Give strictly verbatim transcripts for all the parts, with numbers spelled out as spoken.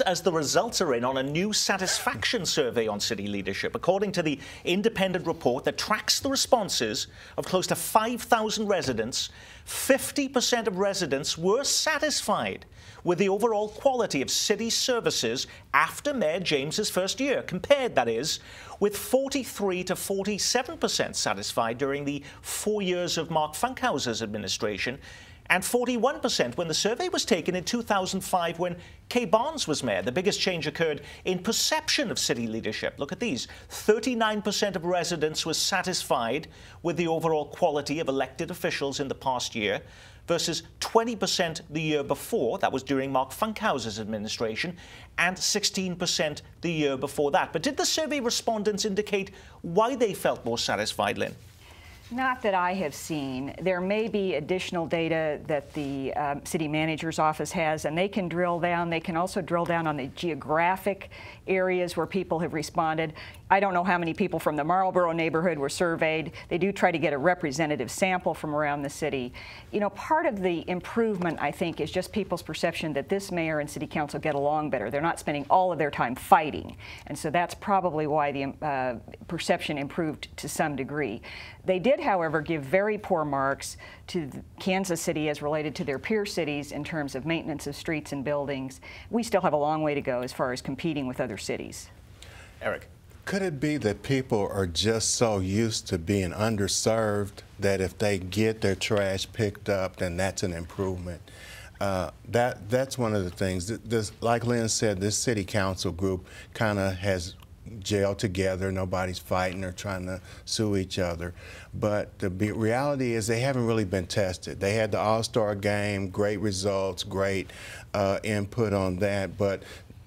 as the results are in on a new satisfaction survey on city leadership. According to the independent report that tracks the responses of close to five thousand residents, fifty percent of residents were satisfied with the overall quality of city services after Mayor James's first year, compared, that is, with forty-three to forty-seven percent satisfied during the four years of Mark Funkhouser's administration, and forty-one percent when the survey was taken in two thousand five when Kay Barnes was mayor. The biggest change occurred in perception of city leadership. Look at these. thirty-nine percent of residents were satisfied with the overall quality of elected officials in the past year versus twenty percent the year before. That was during Mark Funkhouser's administration, and sixteen percent the year before that. But did the survey respondents indicate why they felt more satisfied, Lynn? Not that I have seen. There may be additional data that the um, city manager's office has, and they can drill down. They can also drill down on the geographic areas where people have responded. I don't know how many people from the Marlboro neighborhood were surveyed. They do try to get a representative sample from around the city. You know, part of the improvement, I think, is just people's perception that this mayor and city council get along better. They're not spending all of their time fighting. And so that's probably why the uh, perception improved to some degree. They did, however, give very poor marks to Kansas City as related to their peer cities in terms of maintenance of streets and buildings. We still have a long way to go as far as competing with other cities. Eric. Could it be that people are just so used to being underserved that if they get their trash picked up, then that's an improvement? Uh, that that's one of the things. This, like Lynn said, this city council group kind of has gelled together. Nobody's fighting or trying to sue each other. But the reality is they haven't really been tested. They had the All-Star game, great results, great uh, input on that, but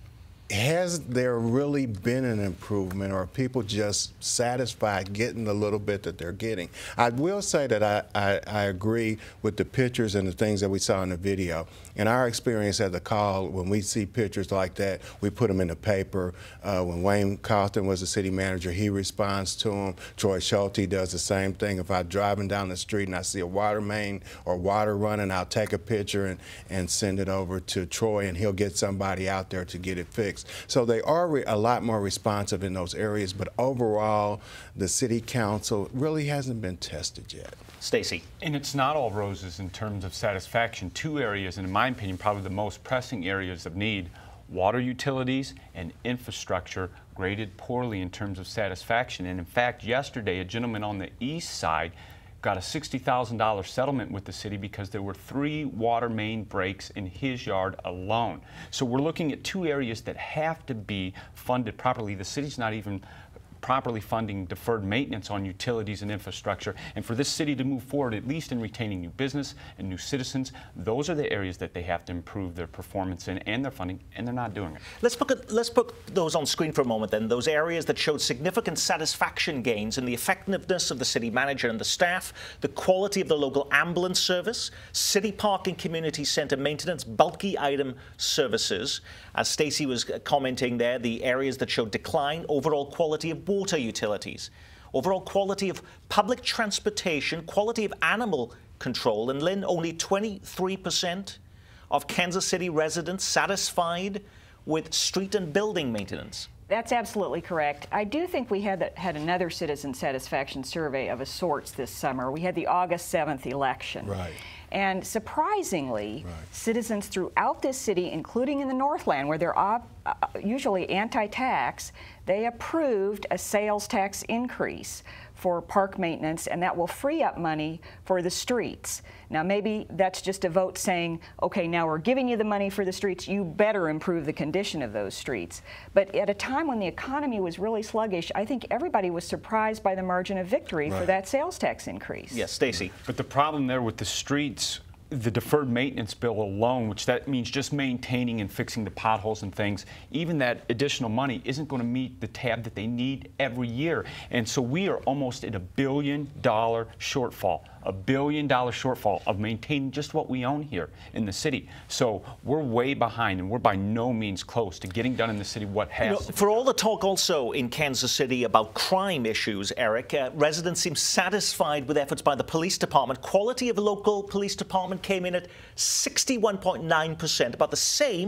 has there really been an improvement, or are people just satisfied getting the little bit that they're getting? I will say that I, I, I agree with the pictures and the things that we saw in the video. In our experience at the call, when we see pictures like that, we put them in the paper. Uh, when Wayne Carlton was the city manager, he responds to them. Troy Schulte does the same thing. If I'm driving down the street and I see a water main or water running, I'll take a picture and, and send it over to Troy, and he'll get somebody out there to get it fixed. So they are a lot more responsive in those areas, but overall, the city council really hasn't been tested yet. Stacey. And it's not all roses in terms of satisfaction. Two areas, and in my opinion, probably the most pressing areas of need: water utilities and infrastructure, graded poorly in terms of satisfaction. And in fact, yesterday, a gentleman on the east side got a sixty thousand dollar settlement with the city because there were three water main breaks in his yard alone. So we're looking at two areas that have to be funded properly. The city's not even properly funding deferred maintenance on utilities and infrastructure. And for this city to move forward, at least in retaining new business and new citizens, those are the areas that they have to improve their performance in and their funding, and they're not doing it. Let's put, it, let's put those on screen for a moment then, those areas that showed significant satisfaction gains in the effectiveness of the city manager and the staff, the quality of the local ambulance service, city park and community center maintenance, bulky item services. As Stacey was commenting there, the areas that showed decline, overall quality of water utilities, overall quality of public transportation, quality of animal control. And Lynn, only twenty-three percent of Kansas City residents satisfied with street and building maintenance. That's absolutely correct. I do think we had that, had another citizen satisfaction survey of a sorts this summer. We had the August seventh election. Right. And surprisingly, right. citizens throughout this city, including in the Northland, where they're uh, usually anti-tax, they approved a sales tax increase for park maintenance, and that will free up money for the streets. Now, maybe that's just a vote saying, okay, now we're giving you the money for the streets, you better improve the condition of those streets. But at a time when the economy was really sluggish, I think everybody was surprised by the margin of victory right. for that sales tax increase. Yes, Stacey. But the problem there with the streets, the deferred maintenance bill alone, which that means just maintaining and fixing the potholes and things, even that additional money isn't going to meet the tab that they need every year. And so we are almost at a billion dollar shortfall, a billion dollar shortfall of maintaining just what we own here in the city. So we're way behind, and we're by no means close to getting done in the city what has. You know, for all the talk also in Kansas City about crime issues, Eric, uh, residents seem satisfied with efforts by the police department. Quality of the local police department came in at sixty-one point nine percent, about the same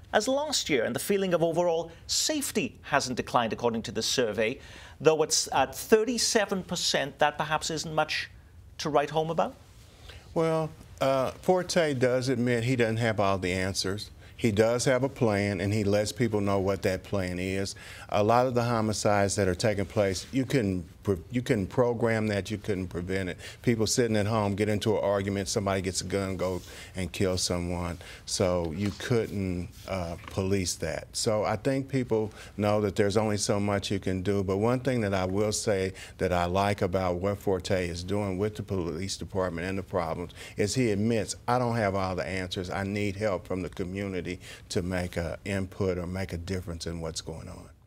as last year, and the feeling of overall safety hasn't declined, according to the survey. Though it's at thirty-seven percent, that perhaps isn't much to write home about? Well, uh, Forte does admit he doesn't have all the answers. He does have a plan, and he lets people know what that plan is. A lot of the homicides that are taking place, you can you can program that, you couldn't prevent it. People sitting at home get into an argument, somebody gets a gun, go and kill someone. So you couldn't uh, police that. So I think people know that there's only so much you can do. But one thing that I will say that I like about what Forte is doing with the police department and the problems is he admits, I don't have all the answers. I need help from the community to make an input or make a difference in what's going on.